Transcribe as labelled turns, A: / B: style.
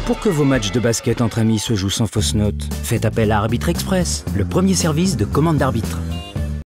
A: Pour que vos matchs de basket entre amis se jouent sans fausse note, faites appel à Arbitre Express, le premier service de commande d'arbitre.